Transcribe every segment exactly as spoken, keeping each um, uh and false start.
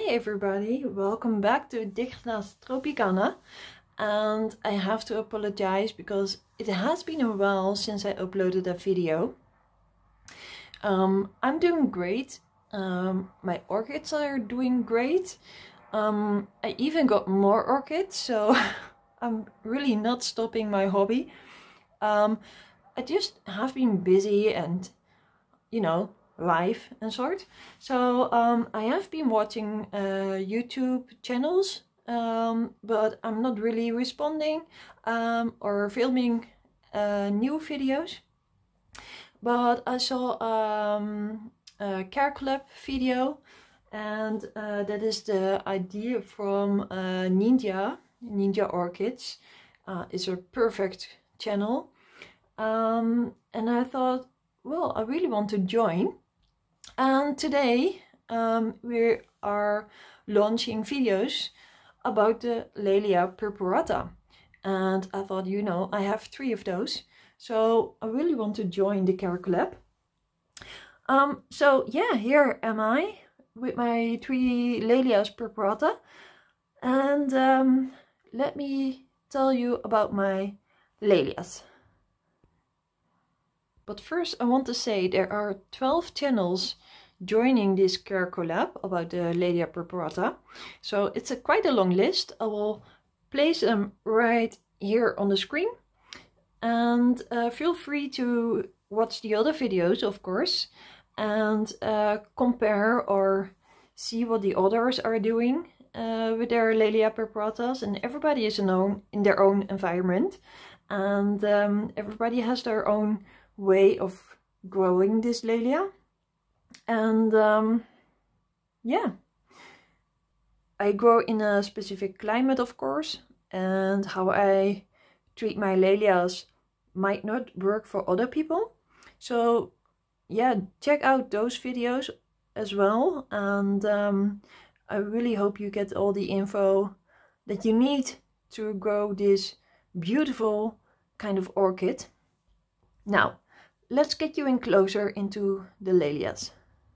everybody, welcome back to Dichtglas Tropicana, and I have to apologize because it has been a while since I uploaded a video. Um, I'm doing great, um, my orchids are doing great, um, I even got more orchids, so I'm really not stopping my hobby. Um, I just have been busy and, you know, life and sort. So um, I have been watching uh, YouTube channels, um, but I'm not really responding um, or filming uh, new videos. But I saw um, a Care Club video, and uh, that is the idea from uh, Ninja, Ninja Orchids. Uh, it's a perfect channel. Um, and I thought, well, I really want to join. And today um, we are launching videos about the Laelia purpurata. And I thought, you know, I have three of those. So I really want to join the Care Club. Um, so yeah, here am I with my three Laelias purpurata. And um, let me tell you about my Laelias. But first I want to say there are twelve channels joining this Care Collab about the Laelia purpurata. So it's a quite a long list. I will place them right here on the screen. And uh, feel free to watch the other videos, of course, and uh, compare or see what the others are doing uh, with their Laelia purpuratas. And everybody is in, own, in their own environment. And um, everybody has their own way of growing this Laelia. And um, yeah, I grow in a specific climate, of course, and how I treat my Laelias might not work for other people. So yeah, check out those videos as well, and um, I really hope you get all the info that you need to grow this beautiful kind of orchid. Now, let's get you in closer into the Laelias.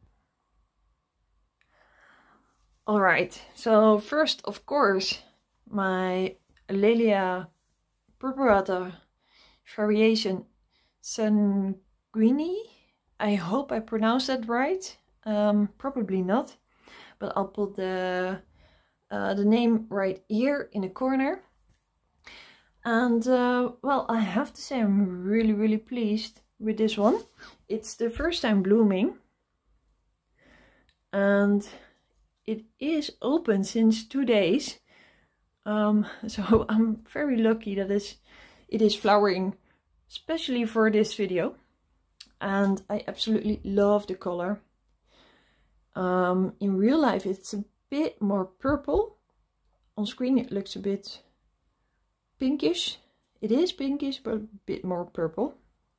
Alright, so first, of course, my Laelia purpurata variation Sanguini. I hope I pronounced that right. Um, probably not, but I'll put the, uh, the name right here in the corner. And uh, well, I have to say I'm really, really pleased with this one. It's the first time blooming, and it is open since two days. Um, so I'm very lucky that it's, it is flowering, especially for this video. And I absolutely love the color. Um, in real life it's a bit more purple. On screen it looks a bit pinkish. It is pinkish, but a bit more purple.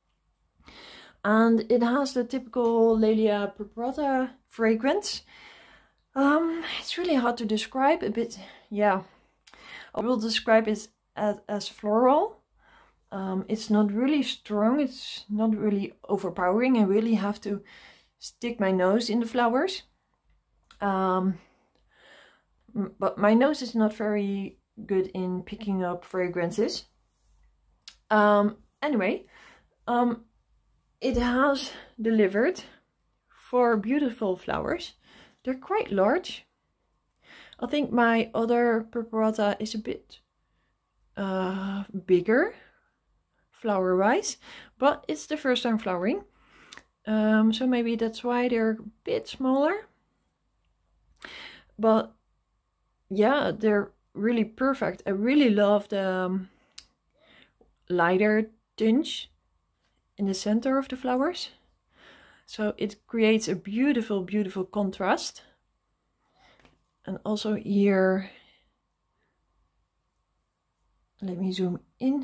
And it has the typical Laelia purpurata fragrance. Um, it's really hard to describe, a bit, yeah. I will describe it as, as floral. Um, it's not really strong, it's not really overpowering. I really have to stick my nose in the flowers. Um, but my nose is not very good in picking up fragrances. Um, anyway, um, it has delivered four beautiful flowers. They're quite large. I think my other purpurata is a bit uh, bigger flower wise, but it's the first time flowering. Um, so maybe that's why they're a bit smaller. But yeah, they're really perfect. I really love the um, lighter tinge in the center of the flowers. So it creates a beautiful, beautiful contrast. And also here, let me zoom in.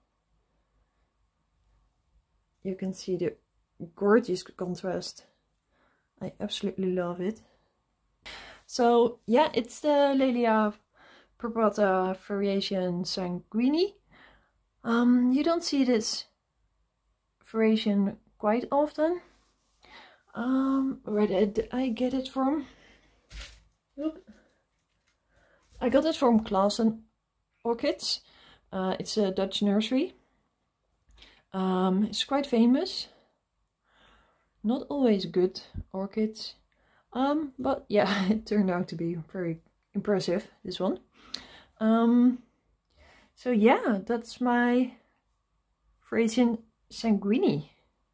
You can see the gorgeous contrast. I absolutely love it. So yeah, it's the Laelia purpurata variation Sanguini. Um, you don't see this variation quite often. Um, where did I get it from? Oop. I got it from Claassen Orchids. Uh, it's a Dutch nursery. Um, it's quite famous. Not always good orchids. Um, but yeah, it turned out to be very impressive, this one. Um, so yeah, that's my Frisian Sanguini.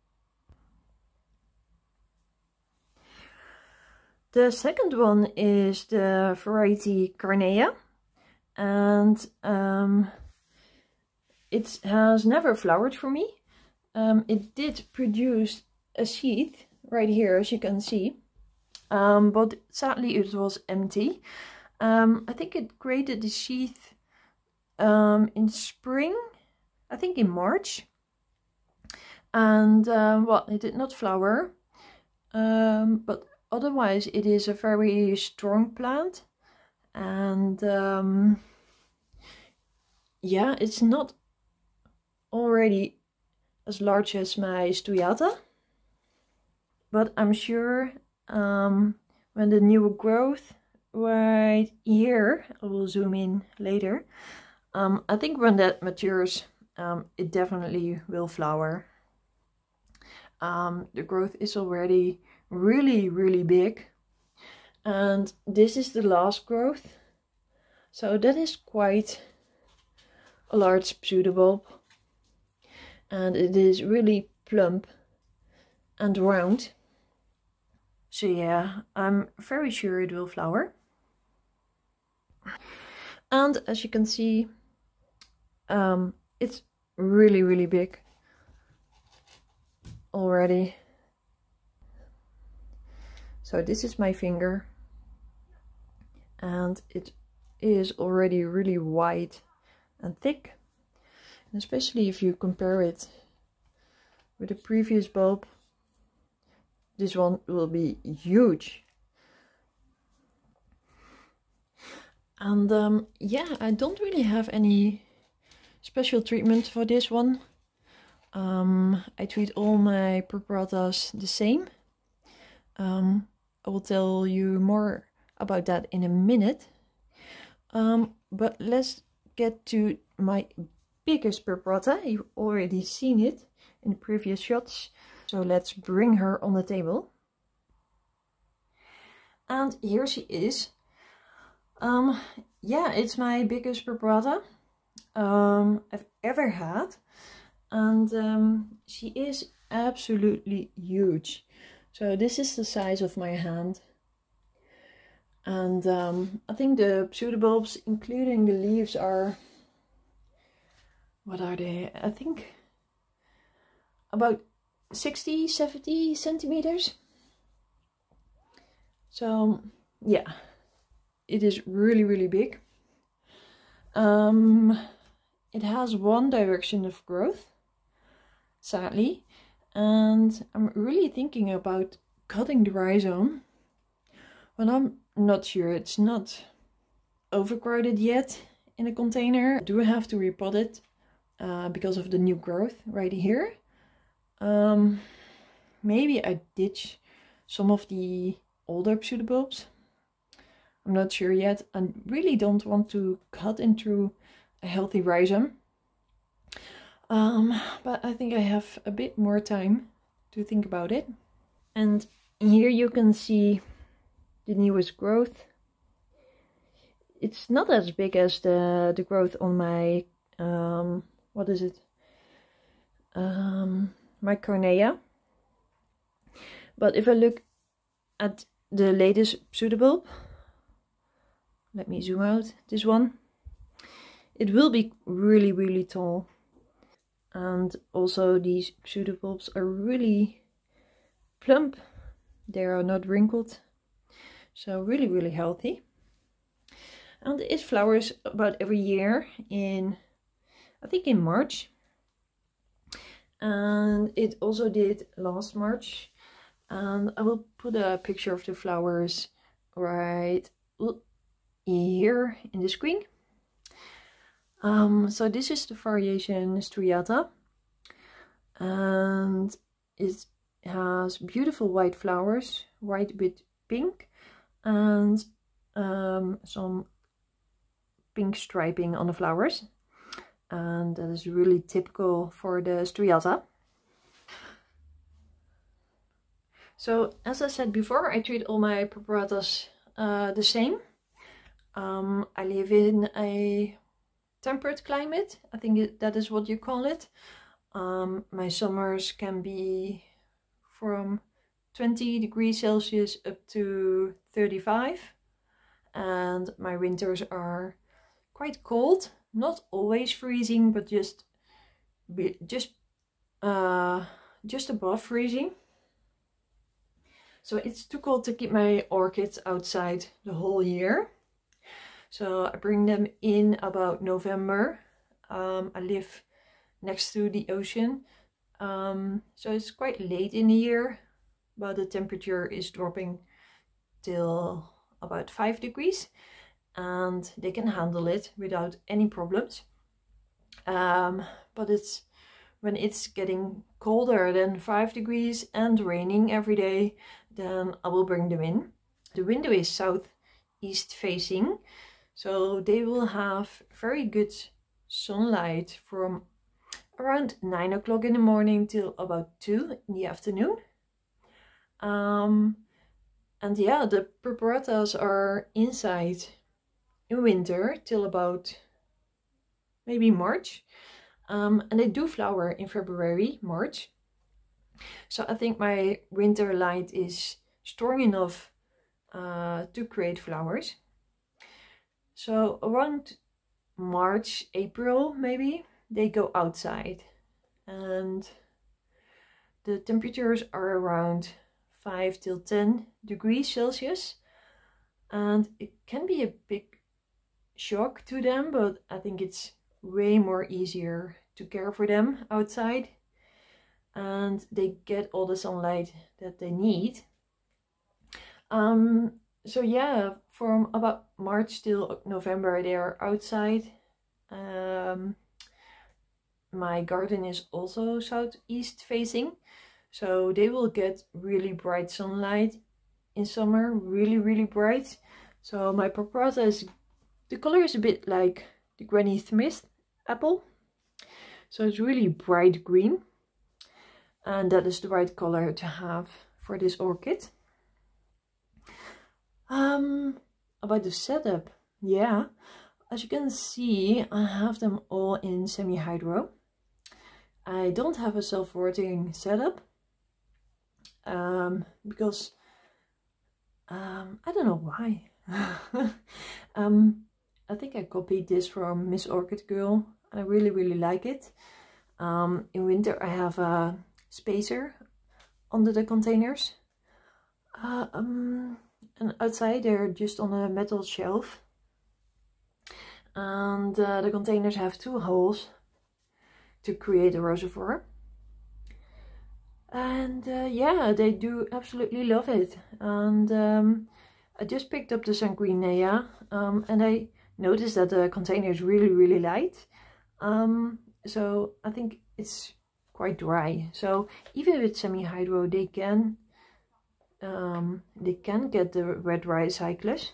The second one is the variety Carnea, and um, it has never flowered for me. Um, it did produce a sheath right here, as you can see, um, but sadly it was empty. Um, I think it created the sheath um, in spring, I think in March, and um, well, it did not flower, um, but otherwise it is a very strong plant, and um, yeah, it's not already as large as my Striata, but I'm sure um, when the new growth right here, I will zoom in later, um, I think when that matures, um, it definitely will flower. Um, the growth is already really really big, and this is the last growth, so that is quite a large pseudobulb, and it is really plump and round. So yeah, I'm very sure it will flower. And as you can see, um, it's really really big already. So this is my finger, and it is already really wide and thick, and especially if you compare it with the previous bulb, this one will be huge. And um, yeah, I don't really have any special treatment for this one. Um, I treat all my purpuratas the same. Um, I will tell you more about that in a minute. Um, but let's get to my biggest purpurata. You've already seen it in the previous shots. So let's bring her on the table. And here she is. Um, yeah, it's my biggest purpurata um, I've ever had. And um, she is absolutely huge. So this is the size of my hand. And um, I think the pseudobulbs, including the leaves, are, what are they? I think about sixty, seventy centimeters. So yeah, it is really really big. Um, it has one direction of growth, sadly, and I'm really thinking about cutting the rhizome, but I'm not sure. It's not overcrowded yet in a container. I do have to repot it uh, because of the new growth right here. Um, maybe I ditch some of the older pseudobulbs. I'm not sure yet. I really don't want to cut into a healthy rhizome. Um, but I think I have a bit more time to think about it. And here you can see the newest growth. It's not as big as the, the growth on my, um, what is it? Um, my Carnea. But if I look at the latest pseudobulb, let me zoom out, this one, it will be really really tall. And also these pseudobulbs are really plump, they are not wrinkled, so really really healthy. And it flowers about every year in, I think in March, and it also did last March. And I will put a picture of the flowers right here in the screen. Um, so this is the variation Striata, and it has beautiful white flowers, white with pink, and um, some pink striping on the flowers, and that is really typical for the striata. So as I said before, I treat all my Purpuratas uh, the same. Um, I live in a temperate climate, I think it, that is what you call it. Um, my summers can be from twenty degrees Celsius up to thirty-five, and my winters are quite cold, not always freezing, but just just uh, just above freezing. So it's too cold to keep my orchids outside the whole year. So I bring them in about November. Um, I live next to the ocean, um, so it's quite late in the year, but the temperature is dropping till about five degrees, and they can handle it without any problems. Um, but it's when it's getting colder than five degrees and raining every day, then I will bring them in. The window is southeast facing, so they will have very good sunlight from around nine o'clock in the morning till about two in the afternoon. Um, and yeah, the Purpuratas are inside in winter till about maybe March. Um, and they do flower in February, March. So I think my winter light is strong enough uh, to create flowers. So around March, April maybe, they go outside, and the temperatures are around five till ten degrees Celsius, and it can be a big shock to them, but I think it's way more easier to care for them outside, and they get all the sunlight that they need. Um, so yeah, from about March till November they are outside. Um, my garden is also southeast facing, so they will get really bright sunlight in summer, really really bright. So my Purpurata is, the color is a bit like the Granny Smith apple, so it's really bright green, and that is the right color to have for this orchid. Um, about the setup, yeah, as you can see, I have them all in semi-hydro. I don't have a self-watering setup um, because um, I don't know why. um, I think I copied this from Miss Orchid Girl, and I really really like it. Um, in winter I have a spacer under the containers, uh, um, and outside they're just on a metal shelf, and uh, the containers have two holes to create a reservoir. And uh, yeah, they do absolutely love it. And um, I just picked up the Sanguinea, um, and I noticed that the container is really really light, um, so I think it's quite dry. So even with semi-hydro they can um, they can get the red dry cyclus,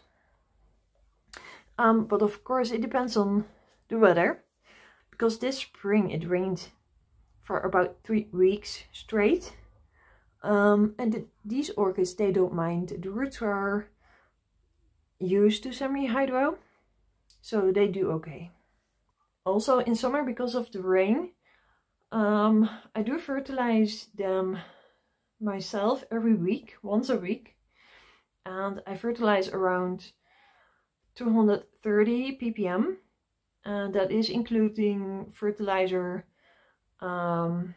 um, but of course it depends on the weather, because this spring it rained for about three weeks straight, um, and the, these orchids, they don't mind. The roots are used to semi-hydro, so they do okay. Also in summer, because of the rain, um, I do fertilize them myself every week, once a week, and I fertilize around two hundred thirty p p m, and that is including fertilizer, um,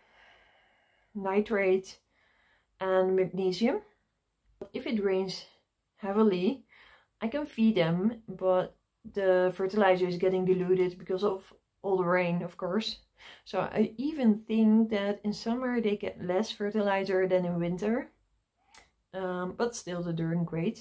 nitrate and magnesium. If it rains heavily, I can feed them, but the fertilizer is getting diluted because of all the rain, of course. So I even think that in summer they get less fertilizer than in winter, um, but still they're doing great.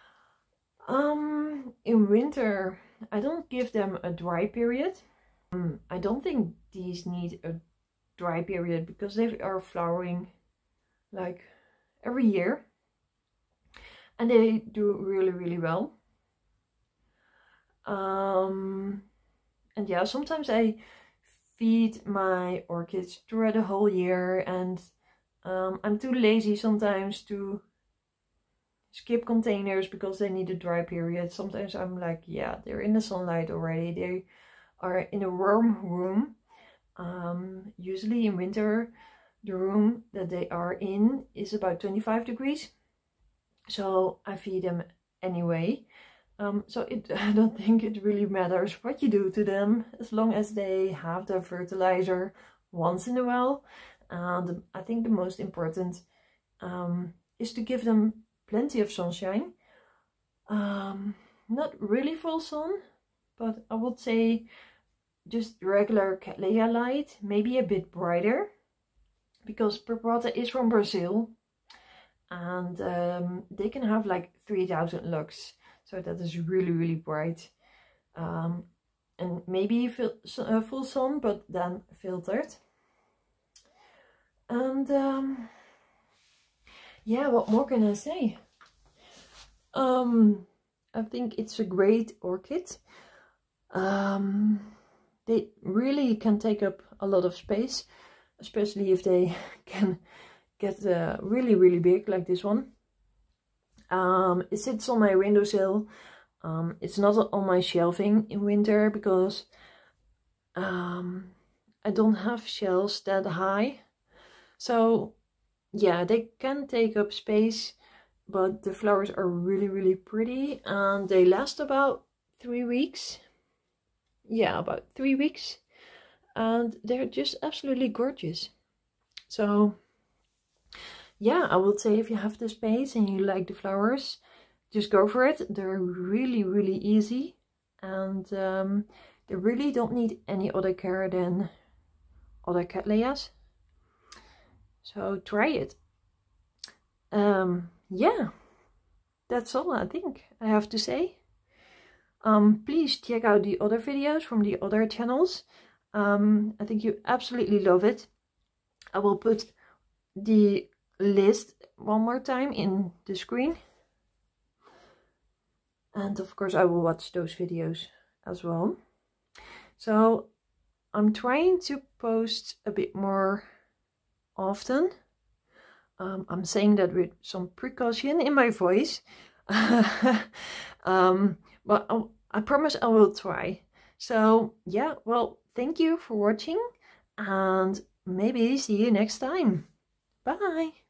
Um, in winter I don't give them a dry period. Um, I don't think these need a dry period because they are flowering like every year, and they do really really well. Um, and yeah, sometimes I feed my orchids throughout the whole year, and um, I'm too lazy sometimes to skip containers because they need a dry period. Sometimes I'm like, yeah, they're in the sunlight already. They are in a warm room. Um, usually in winter, the room that they are in is about twenty-five degrees. So I feed them anyway. Um, so it, I don't think it really matters what you do to them, as long as they have their fertilizer once in a while. And I think the most important um, is to give them plenty of sunshine. Um, not really full sun, but I would say just regular Cattleya light, maybe a bit brighter, because Purpurea is from Brazil, and um, they can have like three thousand lux, so that is really really bright. Um, and maybe uh, full sun, but then filtered. And um, yeah, what more can I say? Um, I think it's a great orchid. Um, they really can take up a lot of space, especially if they can get uh, really really big like this one. Um, it sits on my windowsill. Um, it's not on my shelving in winter because um, I don't have shelves that high. So yeah, they can take up space, but the flowers are really really pretty, and they last about three weeks. Yeah, about three weeks. And they're just absolutely gorgeous. So yeah, I would say if you have the space and you like the flowers, just go for it. They're really really easy, and um, they really don't need any other care than other Cattleyas. So try it. Um, yeah, that's all I think I have to say. Um, please check out the other videos from the other channels. Um, I think you absolutely love it. I will put the list one more time in the screen. And of course I will watch those videos as well. So I'm trying to post a bit more often. Um, I'm saying that with some precaution in my voice. um, but I, I promise I will try. So yeah, well, thank you for watching, and maybe see you next time. Bye!